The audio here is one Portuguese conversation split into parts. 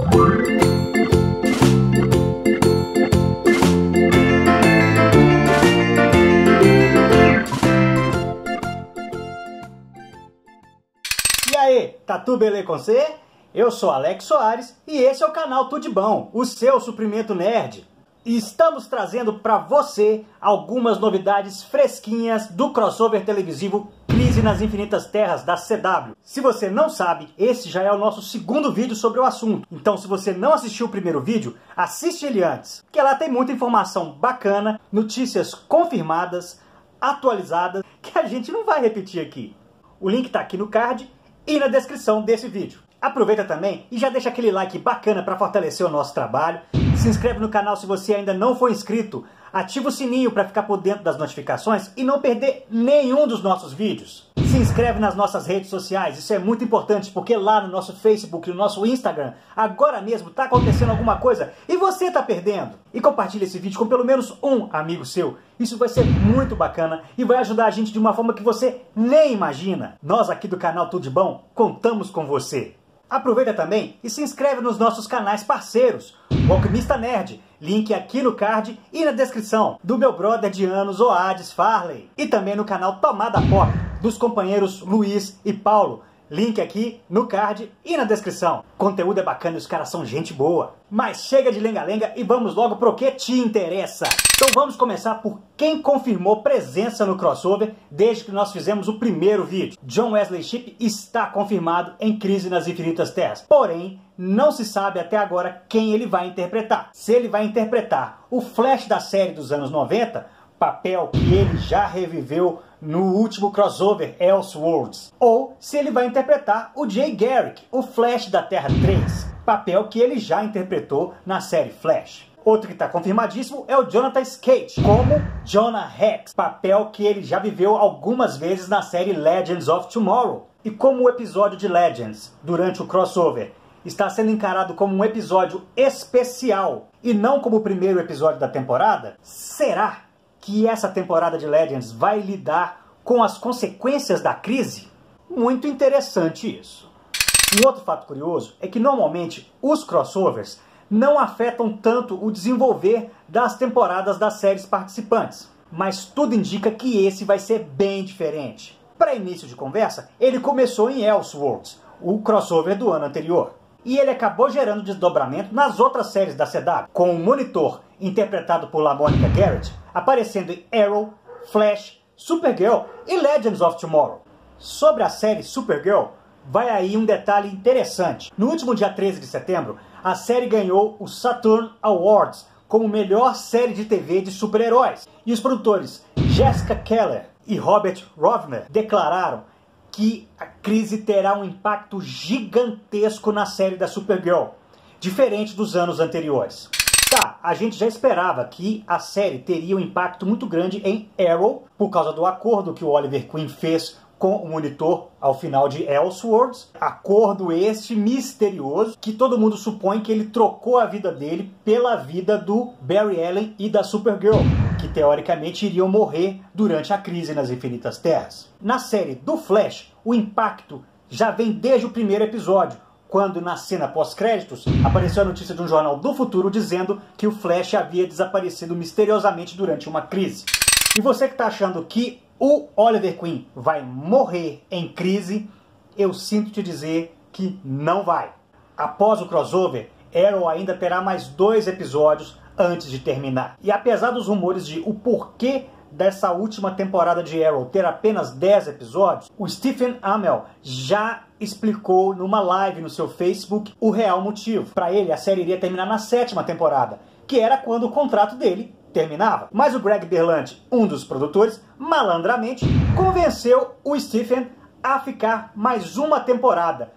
E aí, tá tudo beleza com você? Eu sou Alex Soares e esse é o canal Tudo de Bom, o seu suprimento nerd. E estamos trazendo para você algumas novidades fresquinhas do crossover televisivo Crise nas Infinitas Terras da CW. Se você não sabe, esse já é o nosso segundo vídeo sobre o assunto. Então se você não assistiu o primeiro vídeo, assiste ele antes, que lá tem muita informação bacana, notícias confirmadas, atualizadas, que a gente não vai repetir aqui. O link tá aqui no card e na descrição desse vídeo. Aproveita também e já deixa aquele like bacana para fortalecer o nosso trabalho. Se inscreve no canal se você ainda não for inscrito. Ativa o sininho para ficar por dentro das notificações e não perder nenhum dos nossos vídeos. Se inscreve nas nossas redes sociais, isso é muito importante porque lá no nosso Facebook e no nosso Instagram, agora mesmo está acontecendo alguma coisa e você está perdendo. E compartilha esse vídeo com pelo menos um amigo seu. Isso vai ser muito bacana e vai ajudar a gente de uma forma que você nem imagina. Nós aqui do canal Tudo de Bom contamos com você. Aproveita também e se inscreve nos nossos canais parceiros. O Alquimista Nerd, link aqui no card e na descrição, do meu brother de anos, Oades Farley. E também no canal Tomada Pop, dos companheiros Luiz e Paulo. Link aqui no card e na descrição. Conteúdo é bacana e os caras são gente boa. Mas chega de lenga-lenga e vamos logo pro que te interessa. Então vamos começar por quem confirmou presença no crossover desde que nós fizemos o primeiro vídeo. John Wesley Shipp está confirmado em Crise nas Infinitas Terras. Porém, não se sabe até agora quem ele vai interpretar. Se ele vai interpretar o Flash da série dos anos 90, papel que ele já reviveu no último crossover Elseworlds, ou se ele vai interpretar o Jay Garrick, o Flash da Terra 3, papel que ele já interpretou na série Flash. Outro que está confirmadíssimo é o Jonathan Skate, como Jonah Hex, papel que ele já viveu algumas vezes na série Legends of Tomorrow. E como o episódio de Legends, durante o crossover, está sendo encarado como um episódio especial e não como o primeiro episódio da temporada, será que essa temporada de Legends vai lidar com as consequências da crise? Muito interessante isso. Um outro fato curioso é que normalmente os crossovers não afetam tanto o desenvolver das temporadas das séries participantes, mas tudo indica que esse vai ser bem diferente. Para início de conversa, ele começou em Elseworlds, o crossover do ano anterior, e ele acabou gerando desdobramento nas outras séries da CW, com o Monitor, interpretado por LaMonica Garrett, aparecendo em Arrow, Flash, Supergirl e Legends of Tomorrow. Sobre a série Supergirl, vai aí um detalhe interessante. No último dia 13 de setembro, a série ganhou o Saturn Awards como melhor série de TV de super-heróis. E os produtores Jessica Keller e Robert Rovner declararam que a crise terá um impacto gigantesco na série da Supergirl, diferente dos anos anteriores. Tá, a gente já esperava que a série teria um impacto muito grande em Arrow, por causa do acordo que o Oliver Queen fez com o Monitor ao final de Elseworlds. Acordo este misterioso que todo mundo supõe que ele trocou a vida dele pela vida do Barry Allen e da Supergirl, que teoricamente iriam morrer durante a crise nas Infinitas Terras. Na série do Flash, o impacto já vem desde o primeiro episódio, quando na cena pós-créditos apareceu a notícia de um jornal do futuro dizendo que o Flash havia desaparecido misteriosamente durante uma crise. E você que está achando que o Oliver Queen vai morrer em crise, eu sinto te dizer que não vai. Após o crossover, Arrow ainda terá mais 2 episódios antes de terminar. E apesar dos rumores de o porquê dessa última temporada de Arrow ter apenas 10 episódios, o Stephen Amell já explicou numa live no seu Facebook o real motivo. Para ele, a série iria terminar na 7ª temporada, que era quando o contrato dele terminava. Mas o Greg Berlanti, um dos produtores, malandramente convenceu o Stephen a ficar mais uma temporada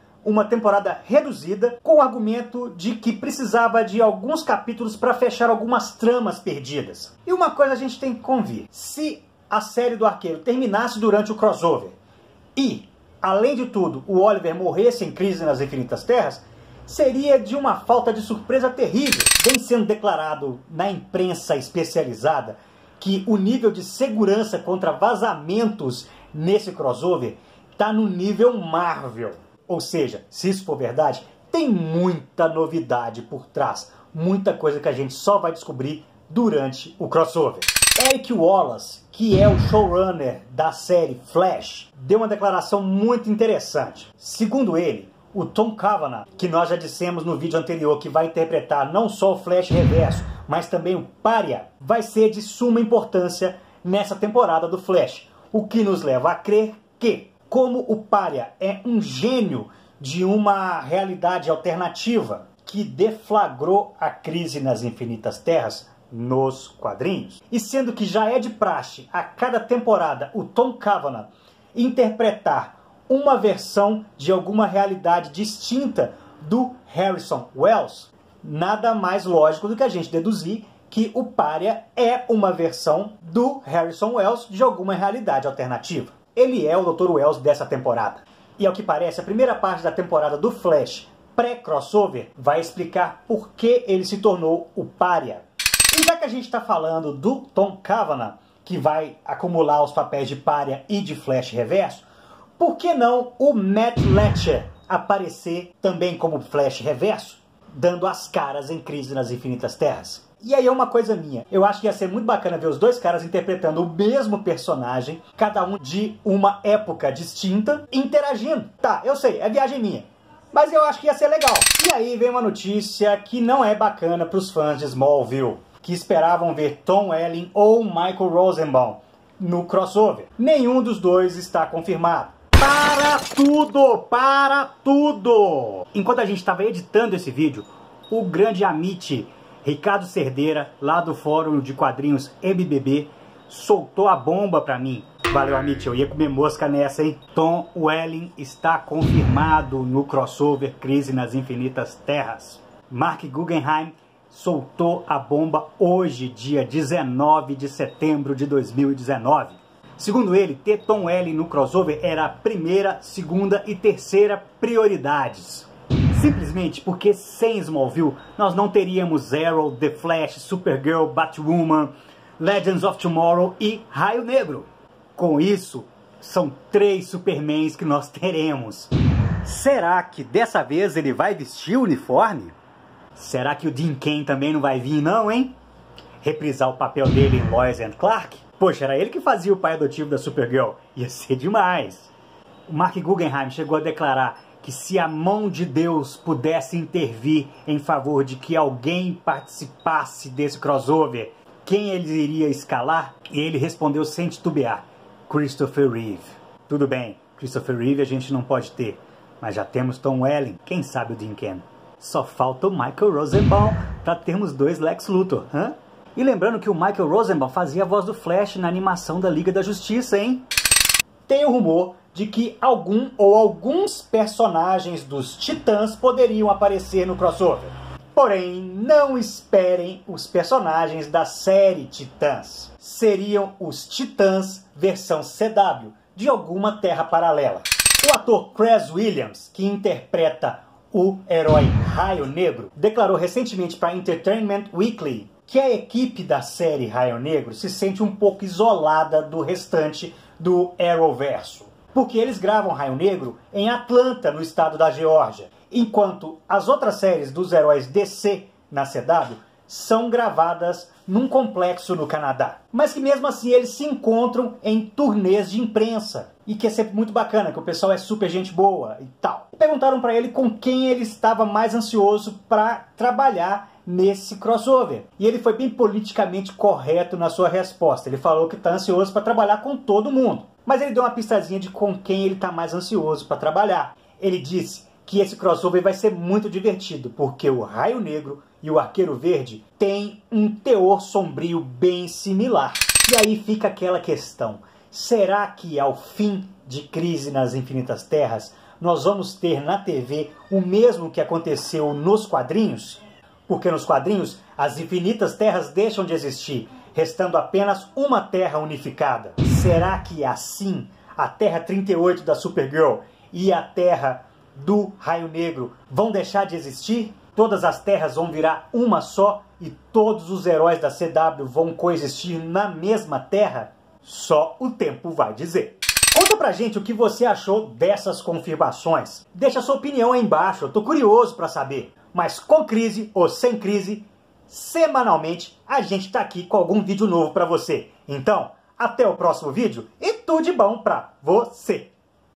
reduzida, com o argumento de que precisava de alguns capítulos para fechar algumas tramas perdidas. E uma coisa a gente tem que convir: se a série do Arqueiro terminasse durante o crossover e, além de tudo, o Oliver morresse em Crise nas Infinitas Terras, seria de uma falta de surpresa terrível. Vem sendo declarado na imprensa especializada que o nível de segurança contra vazamentos nesse crossover está no nível Marvel. Ou seja, se isso for verdade, tem muita novidade por trás, muita coisa que a gente só vai descobrir durante o crossover. Eric Wallace, que é o showrunner da série Flash, deu uma declaração muito interessante. Segundo ele, o Tom Cavanagh, que nós já dissemos no vídeo anterior que vai interpretar não só o Flash Reverso, mas também o Pária, vai ser de suma importância nessa temporada do Flash. O que nos leva a crer que, como o Pária é um gênio de uma realidade alternativa que deflagrou a crise nas Infinitas Terras nos quadrinhos, e sendo que já é de praxe a cada temporada o Tom Cavanagh interpretar uma versão de alguma realidade distinta do Harrison Wells, nada mais lógico do que a gente deduzir que o Pária é uma versão do Harrison Wells de alguma realidade alternativa. Ele é o Dr. Wells dessa temporada. E ao que parece, a primeira parte da temporada do Flash pré-crossover vai explicar por que ele se tornou o Pária. E já que a gente está falando do Tom Cavanagh, que vai acumular os papéis de Pária e de Flash Reverso, por que não o Matt Letscher aparecer também como Flash Reverso, dando as caras em Crise nas Infinitas Terras? E aí é uma coisa minha, eu acho que ia ser muito bacana ver os dois caras interpretando o mesmo personagem, cada um de uma época distinta, interagindo. Tá, eu sei, é viagem minha, mas eu acho que ia ser legal. E aí vem uma notícia que não é bacana para os fãs de Smallville, que esperavam ver Tom Welling ou Michael Rosenbaum no crossover. Nenhum dos dois está confirmado. Para tudo! Para tudo! Enquanto a gente estava editando esse vídeo, o grande Amit Ricardo Cerdeira, lá do fórum de quadrinhos MBB, soltou a bomba pra mim. Valeu, Amit, eu ia comer mosca nessa, hein? Tom Welling está confirmado no crossover Crise nas Infinitas Terras. Mark Guggenheim soltou a bomba hoje, dia 19 de setembro de 2019. Segundo ele, ter Tom Welling no crossover era a primeira, segunda e terceira prioridades. Simplesmente porque sem Smallville nós não teríamos Arrow, The Flash, Supergirl, Batwoman, Legends of Tomorrow e Raio Negro. Com isso, são 3 Supermans que nós teremos. Será que dessa vez ele vai vestir o uniforme? Será que o Dean Cain também não vai vir não, hein? Reprisar o papel dele em Lois and Clark? Poxa, era ele que fazia o pai adotivo da Supergirl. Ia ser demais. O Mark Guggenheim chegou a declarar que se a mão de Deus pudesse intervir em favor de que alguém participasse desse crossover, quem ele iria escalar? E ele respondeu sem titubear: Christopher Reeve. Tudo bem, Christopher Reeve a gente não pode ter, mas já temos Tom Welling, quem sabe o Dean Cain. Só falta o Michael Rosenbaum para termos 2 Lex Luthor, hã? E lembrando que o Michael Rosenbaum fazia a voz do Flash na animação da Liga da Justiça, hein? Tem o rumor de que algum ou alguns personagens dos Titãs poderiam aparecer no crossover. Porém, não esperem os personagens da série Titãs. Seriam os Titãs versão CW, de alguma terra paralela. O ator Chris Williams, que interpreta o herói Raio Negro, declarou recentemente para Entertainment Weekly que a equipe da série Raio Negro se sente um pouco isolada do restante do Arrowverso, porque eles gravam Raio Negro em Atlanta, no estado da Geórgia, enquanto as outras séries dos heróis DC na CW são gravadas num complexo no Canadá. Mas que mesmo assim eles se encontram em turnês de imprensa, e que é sempre muito bacana, que o pessoal é super gente boa e tal. Perguntaram para ele com quem ele estava mais ansioso para trabalhar nesse crossover. E ele foi bem politicamente correto na sua resposta. Ele falou que está ansioso para trabalhar com todo mundo. Mas ele deu uma pistazinha de com quem ele está mais ansioso para trabalhar. Ele disse que esse crossover vai ser muito divertido, porque o Raio Negro e o Arqueiro Verde têm um teor sombrio bem similar. E aí fica aquela questão: será que ao fim de Crise nas Infinitas Terras nós vamos ter na TV o mesmo que aconteceu nos quadrinhos? Porque nos quadrinhos as Infinitas Terras deixam de existir, restando apenas uma Terra unificada. Será que assim a Terra 38 da Supergirl e a Terra do Raio Negro vão deixar de existir? Todas as terras vão virar uma só e todos os heróis da CW vão coexistir na mesma Terra? Só o tempo vai dizer. Conta Conta pra gente o que você achou dessas confirmações. Deixa sua opinião aí embaixo, eu tô curioso pra saber. Mas com crise ou sem crise, semanalmente a gente tá aqui com algum vídeo novo pra você. Então, até o próximo vídeo e tudo de bom pra você!